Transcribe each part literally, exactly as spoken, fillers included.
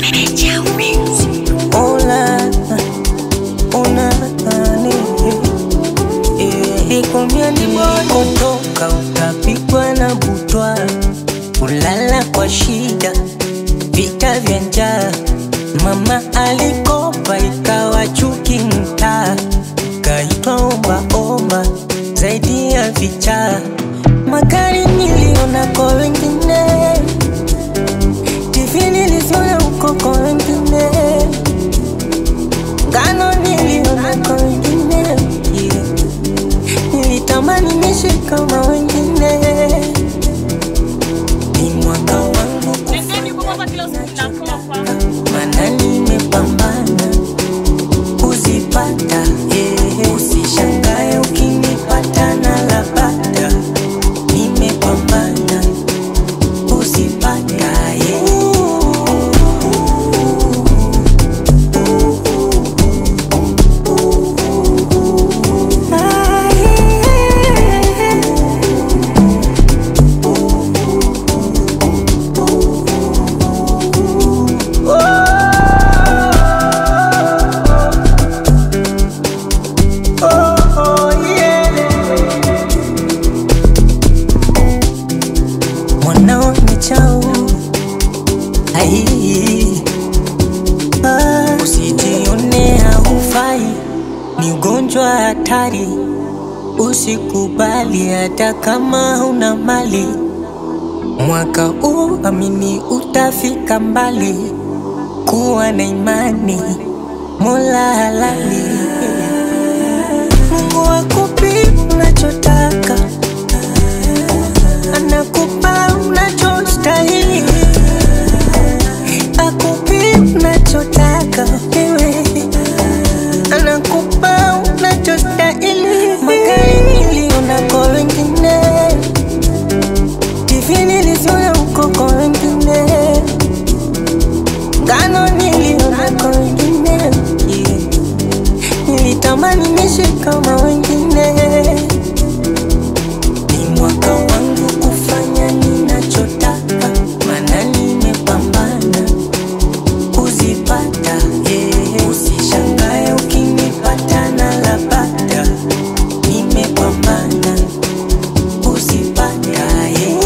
Hola, una kutoka utapigwa na butwa, kulala kwa shida, vita vya njaa. Mama alikopa ikawa chuki mtaa, kaitwa omba omba zaidi ya vichaa. Magari niliona kwa wengine, T V niliziona huko kwa wengine, ngano niliona kwa wengine, yeah. Nilitamani niishi kama wengine. Ni mwaka wangu mana nimepambana kuzipata, yeah. Usishangae ukinipata na labda nimepambana kuzipata, yeah. Mwanao ni chao, ai, ah, usijione haufai, ni ugonjwa hatari. Usikubali hata kama una mali, mwaka huu amini utafika mbali. Kuwa na imani, Mola halali. Mungu akupi unachotaka, anakupa unachostahili, akupi unachotaka wewe, anakupa unachostahili. Magari niliona kwa wengine, T V niliziona huko kwa wengine, ngano niliona kwa wengine, yeah. Nilitamani niishi kama wengine. Ni mwaka wangu kufanya ninachotaka, mana nimepambana kuzipata, yeah. Usishangae ukinipata na labda nimepambana kuzipata, yeah.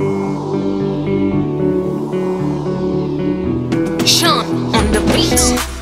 Sean on the beat.